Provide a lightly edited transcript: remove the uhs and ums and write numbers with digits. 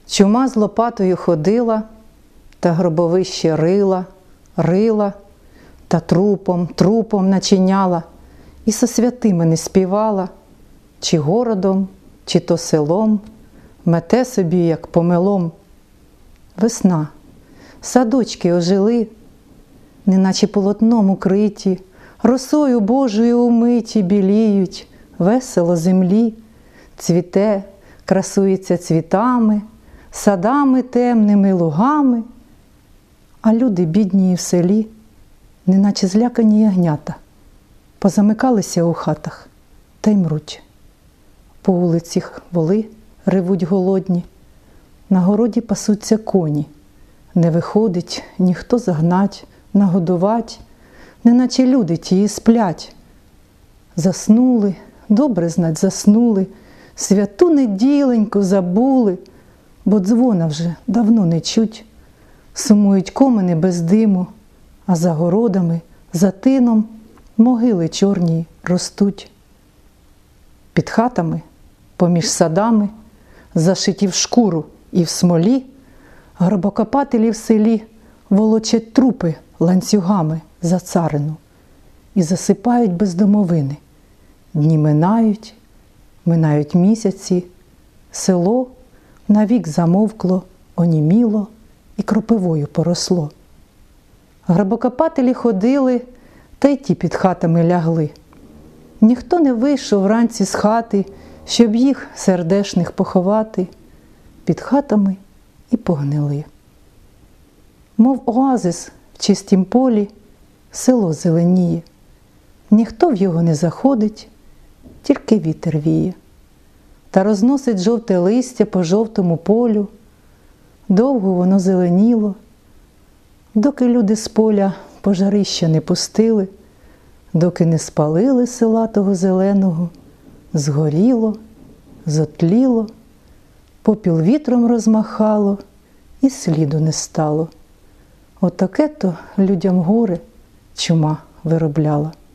Чума з лопатою ходила, та гробовище рила, та трупом начиняла, і со святими не співала, чи городом, чи то селом, мете собі, як помелом. Весна, садочки ожили, неначе полотном укриті, росою Божою умиті біліють, весело землі, цвіте, красується цвітами, садами темними лугами, а люди бідні в селі, неначе злякані ягнята, позамикалися у хатах та й мруть. По вулиці воли ревуть голодні, на городі пасуться коні, не виходить ніхто загнать, нагодувать, неначе люди тії сплять. Заснули, добре знать заснули, святу неділеньку забули, бо дзвона вже давно не чуть. Сумують комини без диму, а за городами, за тином могили чорні ростуть. Під хатами, поміж садами, зашиті в шкуру і в смолі, гробокопателі в селі волочать трупи ланцюгами за царину і засипають без домовини. Дні минають місяці, село навік замовкло, оніміло і кропивою поросло. Гробокопателі ходили, та й ті під хатами лягли. Ніхто не вийшов вранці з хати, щоб їх сердешних поховати. Під хатами і погнили. Мов оазис в чистім полі, село зеленіє. Ніхто в його не заходить, тільки вітер віє. Та розносить жовте листя по жовтому полю. Довго воно зеленіло, доки люди з поля пожарища не пустили, доки не спалили села того зеленого, згоріло, зотліло, попіл вітром розмахало і сліду не стало. Отаке-то людям горе чума виробляла.